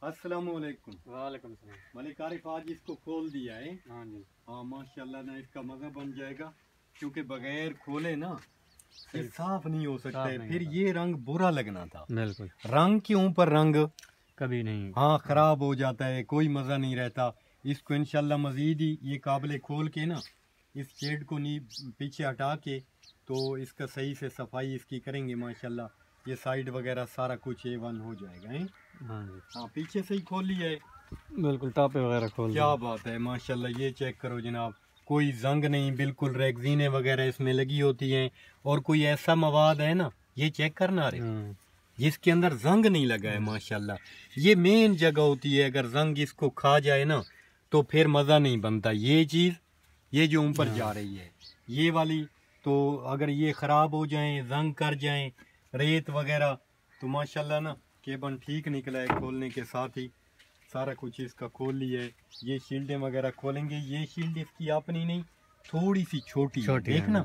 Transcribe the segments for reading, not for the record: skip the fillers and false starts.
अस्सलाम वालेकुम। वालेकुम सलाम। मलिक आरिफ आज इसको खोल दिया है। हाँ जी। हाँ माशाल्लाह ना, इसका मज़ा बन जाएगा क्योंकि बगैर खोले ना ये साफ नहीं हो सकता है। फिर ये रंग बुरा लगना था, बिल्कुल रंग के ऊपर रंग कभी नहीं। हाँ ख़राब हो जाता है, कोई मज़ा नहीं रहता। इसको इंशाल्लाह मज़ीद ही ये काबिल खोल के ना इस शेड को नी पीछे हटा के तो इसका सही से सफाई इसकी करेंगे माशाल्लाह। ये साइड वगैरह सारा कुछ A1 हो जाएगा है। हाँ जी। हाँ पीछे से ही खोल लिया है, बिल्कुल टापे वगैरह खोल क्या बात है माशाल्लाह। ये चेक करो जनाब, कोई जंग नहीं, बिल्कुल रेगजीनें वगैरह इसमें लगी होती हैं। और कोई ऐसा मवाद है ना, ये चेक करना रहे जिसके अंदर जंग नहीं लगा है माशाल्लाह। ये मेन जगह होती है, अगर जंग इसको खा जाए ना तो फिर मज़ा नहीं बनता। ये चीज़ ये जो ऊपर जा रही है ये वाली, तो अगर ये ख़राब हो जाएं, जंग कर जाएं, रेत वगैरह, तो माशाल्लाह ना केबन ठीक निकला है। खोलने के साथ ही सारा कुछ इसका खोल लिया है। ये शील्डें वगैरह खोलेंगे। ये शील्ड इसकी अपनी नहीं, थोड़ी सी छोटी है, देखना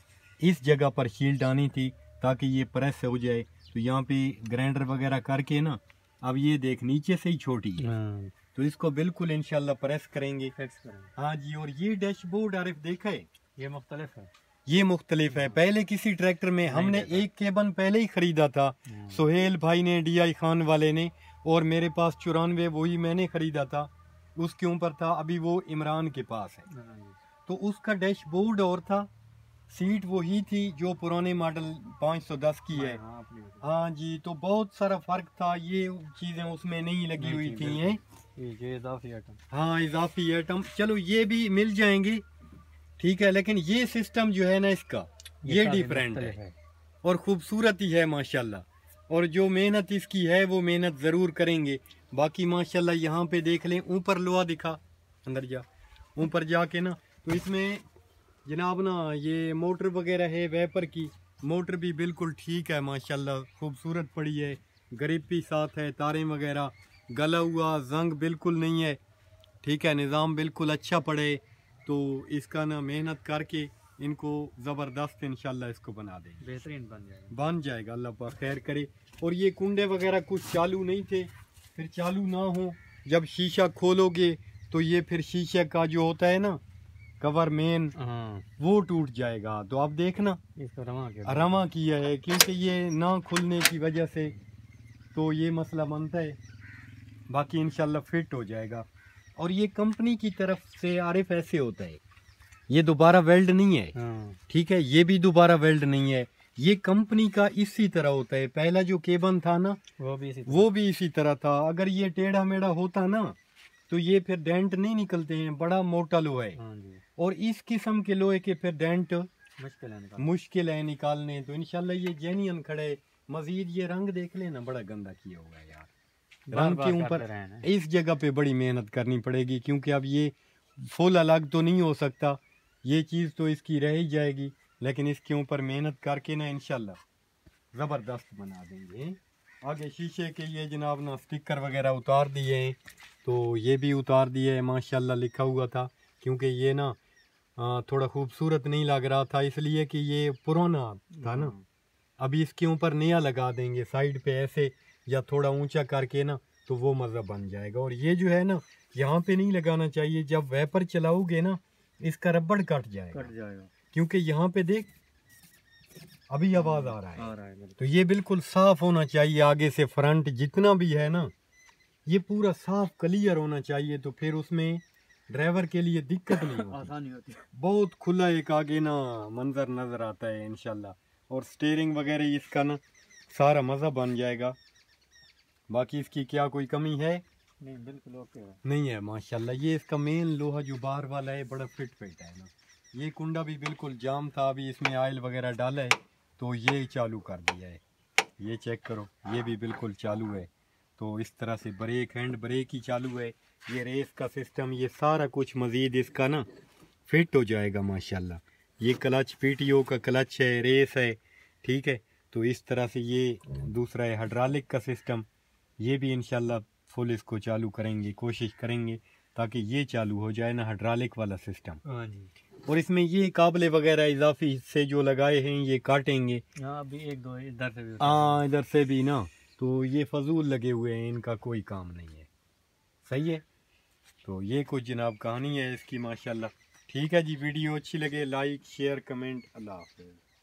इस जगह पर शील्ड आनी थी ताकि ये प्रेस हो जाए। तो यहाँ पे ग्राइंडर वगैरह करके ना, अब ये देख नीचे से ही छोटी है तो इसको बिल्कुल इंशाल्लाह प्रेस करेंगे। हाँ जी। और ये डैशबोर्ड आरिफ देखा है, ये मुख्तलिफ है, ये मुख्तलिफ है। पहले किसी ट्रैक्टर में हमने एक केबन पहले ही खरीदा था, सुहेल भाई ने, DI खान वाले ने, और मेरे पास 94 वही मैंने खरीदा था, उसके ऊपर था। अभी वो इमरान के पास है, तो उसका डैशबोर्ड और था, सीट वही थी जो पुराने मॉडल 510 की है। हाँ जी। तो बहुत सारा फर्क था, ये चीजें उसमें नहीं लगी हुई थी हैं। ये इजाफी आइटम, हाँ इजाफी आइटम, चलो ये भी मिल जाएंगे, ठीक है। लेकिन ये सिस्टम जो है ना इसका, ये डिफरेंट है और खूबसूरत ही है माशाल्लाह। और जो मेहनत इसकी है वो मेहनत ज़रूर करेंगे। बाकी माशाल्लाह यहाँ पे देख लें, ऊपर लोहा दिखा, अंदर जा, ऊपर जाके ना, तो इसमें जनाब ना ये मोटर वगैरह है, वेपर की मोटर भी बिल्कुल ठीक है माशाल्लाह, खूबसूरत पड़ी है, ग्रिप भी साथ है, तारें वगैरह, गला हुआ जंग बिल्कुल नहीं है, ठीक है। निज़ाम बिल्कुल अच्छा पड़े तो इसका ना मेहनत करके इनको ज़बरदस्त इंशाल्लाह इसको बना देंगे, बेहतरीन बन जाएगा, अल्लाह पाक खैर करे। और ये कुंडे वगैरह कुछ चालू नहीं थे, फिर चालू ना हो, जब शीशा खोलोगे तो ये फिर शीशे का जो होता है ना कवर मेन, वो टूट जाएगा। तो आप देखना इसको रमा किया है, क्योंकि ये ना खुलने की वजह से तो ये मसला बनता है। बाकी इंशाल्लाह फिट हो जाएगा। और ये कंपनी की तरफ से आरिफ ऐसे होता है, ये दोबारा वेल्ड नहीं है, ठीक है। ये भी दोबारा वेल्ड नहीं है, ये कंपनी का इसी तरह होता है। पहला जो केबन था ना वो भी इसी तरह था। अगर ये टेढ़ा मेढ़ा होता ना तो ये फिर डेंट नहीं निकलते हैं, बड़ा मोटा लोहा है। और इस किस्म के लोहे के फिर डेंट मुश्किल है निकालने। तो इंशाल्लाह ये जेन्युइन खड़े। मजीद ये रंग देख लेना, बड़ा गंदा किया हुआ है यार। रंग के ऊपर इस जगह पे बड़ी मेहनत करनी पड़ेगी, क्योंकि अब ये फुल अलग तो नहीं हो सकता, ये चीज़ तो इसकी रह ही जाएगी। लेकिन इसके ऊपर मेहनत करके ना इंशाल्लाह ज़बरदस्त बना देंगे। आगे शीशे के ये जनाब ना स्टिकर वगैरह उतार दिए हैं, तो ये भी उतार दिए हैं माशाल्लाह, लिखा हुआ था, क्योंकि ये ना थोड़ा खूबसूरत नहीं लग रहा था, इसलिए कि ये पुराना था ना। अभी इसके ऊपर नया लगा देंगे साइड पे ऐसे, या थोड़ा ऊंचा करके ना, तो वो मज़ा बन जाएगा। और ये जो है ना यहाँ पे नहीं लगाना चाहिए, जब वेपर चलाओगे ना इसका रबड़ कट जाएगा, क्योंकि यहाँ पे देख अभी आवाज़ आ रहा है। तो ये बिल्कुल साफ होना चाहिए, आगे से फ्रंट जितना भी है ना ये पूरा साफ क्लियर होना चाहिए, तो फिर उसमें ड्राइवर के लिए दिक्कत नहीं होती, आसानी होती। बहुत खुला एक आगे ना मंजर नज़र आता है इंशाल्लाह। और स्टीयरिंग वगैरह इसका ना सारा मज़ा बन जाएगा। बाकी इसकी क्या कोई कमी है? नहीं, बिल्कुल ओके है, नहीं है माशाल्लाह। ये इसका मेन लोहा जो बार वाला है बड़ा फिट है ना। ये कुंडा भी बिल्कुल जाम था, अभी इसमें ऑयल वगैरह डाला है तो ये चालू कर दिया है। ये चेक करो, ये भी बिल्कुल चालू है। तो इस तरह से ब्रेक हैंड ब्रेक ही चालू है। ये रेस का सिस्टम, ये सारा कुछ मज़ीद इसका ना फिट हो जाएगा माशाल्लाह। ये क्लच PTO का क्लच है, रेस है, ठीक है। तो इस तरह से ये दूसरा है हाइड्रोलिक का सिस्टम, ये भी इंशाल्लाह फुल इसको चालू करेंगे, कोशिश करेंगे ताकि ये चालू हो जाए ना हाइड्रोलिक वाला सिस्टम। और इसमें ये काबले वगैरह इजाफी से जो लगाए हैं ये काटेंगे, अभी एक दो इधर से भी, इधर से भी ना, तो ये फजूल लगे हुए हैं, इनका कोई काम नहीं है। सही है। तो ये कुछ जनाब कहानी है इसकी माशाल्लाह। ठीक है जी, वीडियो अच्छी लगे लाइक शेयर कमेंट। अल्लाह हाफ़िज़।